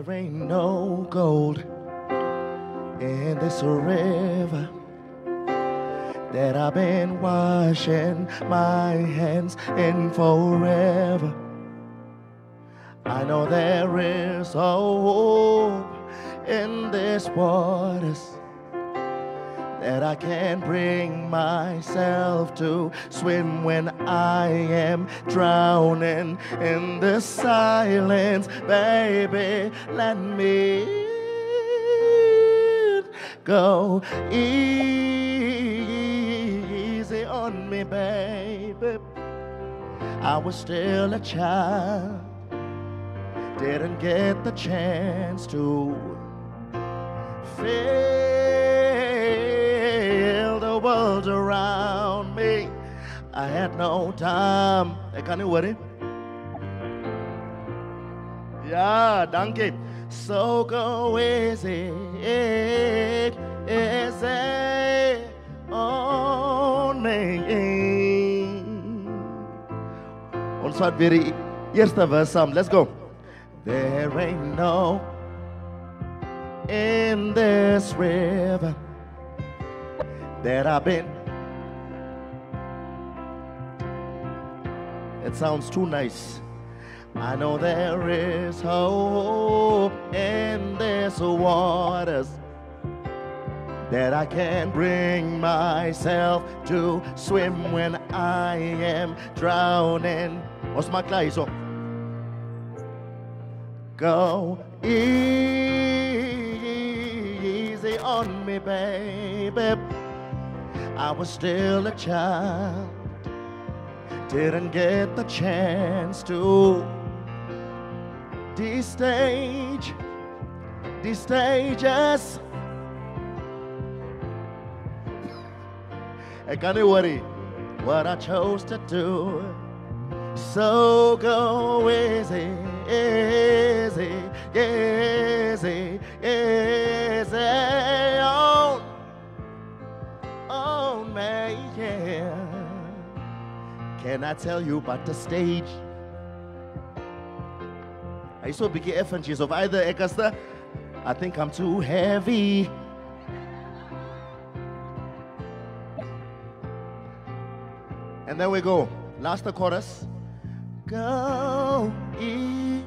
There ain't no gold in this river that I've been washing my hands in forever. I know there is hope in these waters that I can't bring myself to swim when I am drowning in the silence. Baby, let me go easy on me, baby. I was still a child, didn't get the chance to feel the world around me. I had no time. I can't worry. Yeah, donkey. So go easy, easy on me. Ons vat weer die eerste vers saam. Let's go. There ain't no in this river that I've been. It sounds too nice. I know there is hope in these waters that I can't bring myself to swim when I am drowning. What's my clay? So go easy on me, baby. I was still a child, didn't get the chance to. These stages, I can't worry what I chose to do. So go easy, easy, easy, easy on me, yeah. Can I tell you about the stage? I saw biggie effigies of either Ekasta. I think I'm too heavy. And then we go. Last the chorus. Go eat.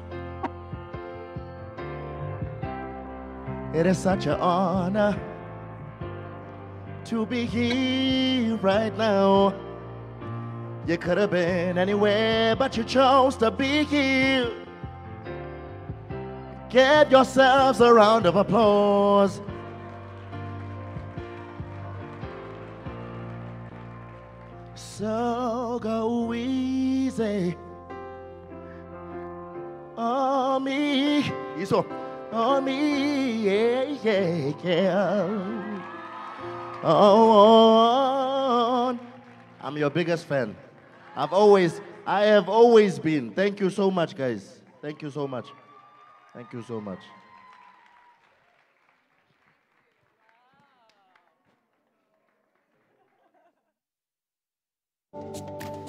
It is such an honor to be here right now. You could have been anywhere, but you chose to be here. Give yourselves a round of applause. So go easy on me. So on me, yeah, yeah, yeah. Oh, I'm your biggest fan. I have always been. Thank you so much, guys. Thank you so much. Thank you so much.